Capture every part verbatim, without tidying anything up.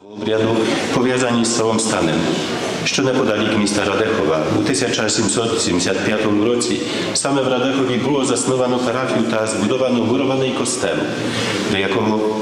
Обряду пов'язані з селом Станем, що неподалік міста Радехова. У тисяча сімсот сімдесят п'ятому році саме в Радехові було засновано парафію та збудовано мурований костел, до якого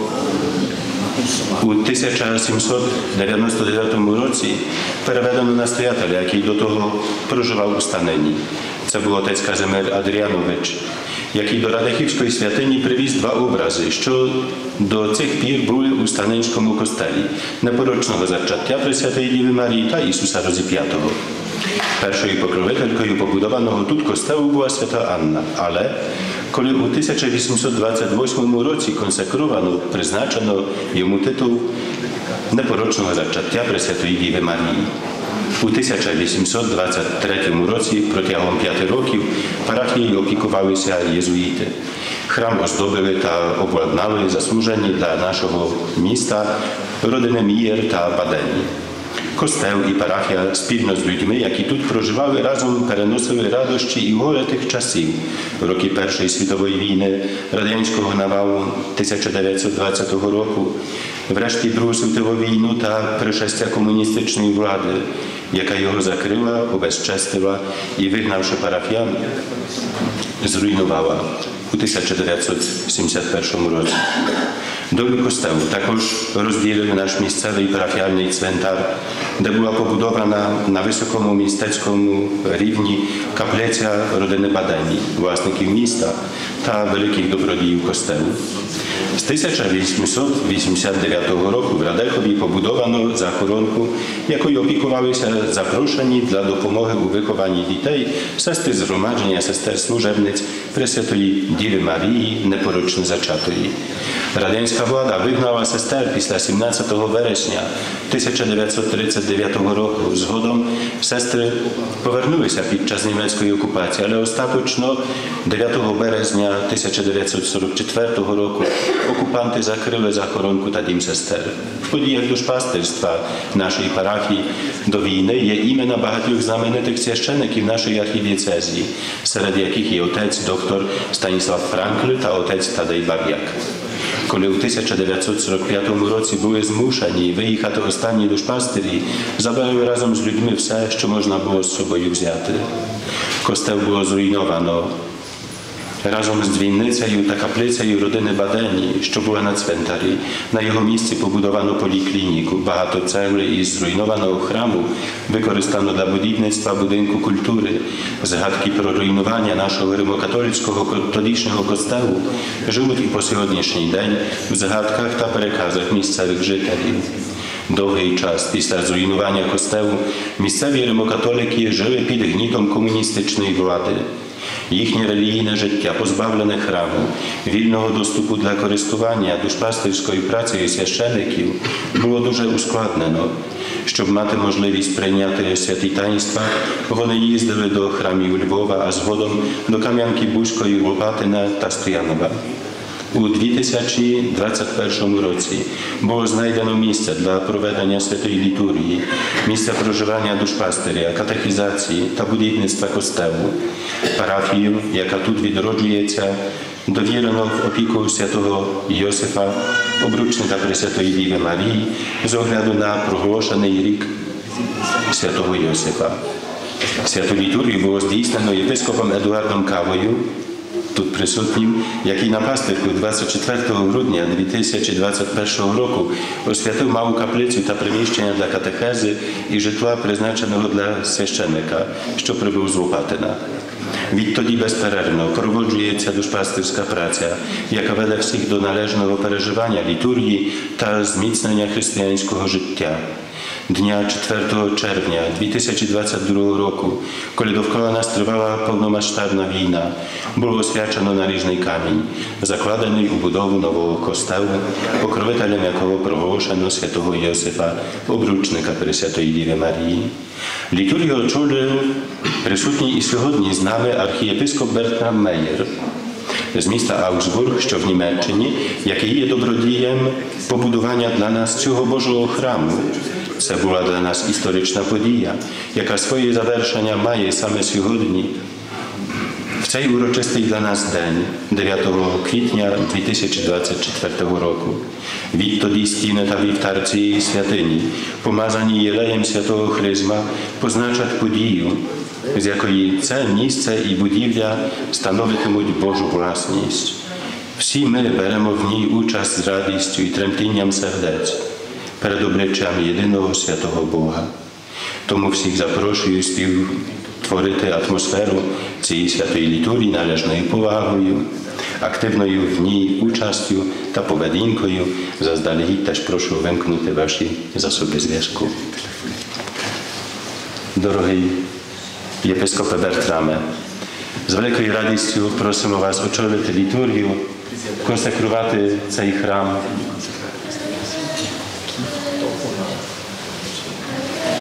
у тисяча сімсот дев'яносто дев'ятому році переведено настоятеля, який до того проживав у Станені. Це був отець Казимир Адріанович, який до Радехівської святині привіз два образи, що до цих пір були у Станенському костелі – непорочного зачаття Пресвятої Діви Марії та Ісуса Розіп'ятого. Першою покровителькою побудованого тут костелу була свята Анна, але коли у тисяча вісімсот двадцять восьмому році консекровано, призначено йому титул непорочного зачаття Пресвятої Діви Марії. У тисяча вісімсот двадцять третьому році протягом п'яти років парафією опікувалися єзуїти. Храм оздобили та обладнали заслужені для нашого міста родини Мієр та Бадені. Костел і парафія спільно з людьми, які тут проживали, разом переносили радощі і горе тих часів. Роки Першої світової війни, радянського навалу тисяча дев'ятсот двадцятого року, врешті Другу світову війну та пришестя комуністичної влади, яка його закрила, обезчестила і, вигнавши парафіян, зруйнувала у тисяча дев'ятсот сімдесят першому році. Долю костелу також розділив наш місцевий парафіальний цвинтар, де була побудована на високому містецькому рівні каплиця родини Бадені, власників міста та великих добродіїв костелу. З тисяча вісімсот вісімдесят дев'ятого року в Радехові побудовано захоронку, якою опікувалися запрошені для допомоги у вихованні дітей сестри згромадження сестер служебниць Пресвятої Діви Марії непорочно зачатої. Радянська влада вигнала сестер після сімнадцятого вересня тисяча дев'ятсот тридцять дев'ятого року. Згодом сестри повернулися під час німецької окупації, але остаточно дев'ятого березня тисяча дев'ятсот сорок четвертого року окупанти закрили захоронку та дім сестер. В подіях душпастерства нашої парафії до війни є імена багатьох знаменитих священиків нашої архідієцезії, серед яких є отець доктор Станіслав Франкль та отець Тадей Баб'як. Коли у тисяча дев'ятсот сорок п'ятому році були змушені виїхати останні душпастері, забрали разом з людьми все, що можна було з собою взяти. Костел було зруйновано разом з дзвіницею та каплицею родини Бадені, що була на цвинтарі. На його місці побудовано поліклініку. Багато цегли із зруйнованого храму використано для будівництва будинку культури. Згадки про руйнування нашого римокатолицького католічного костелу живуть і по сьогоднішній день в згадках та переказах місцевих жителів. Довгий час після зруйнування костелу місцеві римокатолики жили під гнітом комуністичної влади. Їхнє релігійне життя, позбавлене храму, вільного доступу для користування душпастерською працею священиків, було дуже ускладнено. Щоб мати можливість прийняти святі таїнства, вони їздили до храмів Львова, а згодом до Кам'янки-Бузької, Лопатина та Стоянова. У дві тисячі двадцять першому році було знайдено місце для проведення святої літургії, місце проживання душпастиря, катехізації та будівництва костелу. Парафію, яка тут відроджується, довірено в опіку святого Йосифа, обручника Пресвятої Діви Марії, з огляду на проголошений рік святого Йосифа. Святу літургію було здійснено єпископом Едуардом Кавою, тут присутнім, який на пастирку двадцять четвертого грудня дві тисячі двадцять першого року освятив малу каплицю та приміщення для катехези і житла, призначеного для священика, що прибув з Лопатина. Відтоді безперервно проводжується душпастерська праця, яка веде всіх до належного переживання літургії та зміцнення християнського життя. Дня четвертого червня дві тисячі двадцять другого року, коли довкола нас тривала повномасштабна війна, було освячено наріжний камінь, закладений у будову нового костелу, покровителем якого проголошено святого Йосифа, обручника Пресвятої Діви Марії. Літургію очолив присутній і сьогодні з нами архієпископ Бертрам Меєр з міста Аугсбург, що в Німеччині, який є добродієм побудування для нас цього Божого храму. Це була для нас історична подія, яка своє завершення має саме сьогодні. В цей урочистий для нас день, дев'ятого квітня дві тисячі двадцять четвертого року, відтоді стіни та вівтар цієї святині, помазані єлеєм святого Хризма, позначать подію, з якої це місце і будівля становитимуть Божу власність. Всі ми беремо в ній участь з радістю і тремтінням сердець перед обличчям єдиного святого Бога. Тому всіх запрошую співтворити атмосферу цієї святої літургії належною повагою, активною в ній участю та поведінкою. Заздалегідь теж прошу вимкнути ваші засоби зв'язку. Дорогий єпископе Бертраме, з великою радістю просимо вас очолити літургію, консекрувати цей храм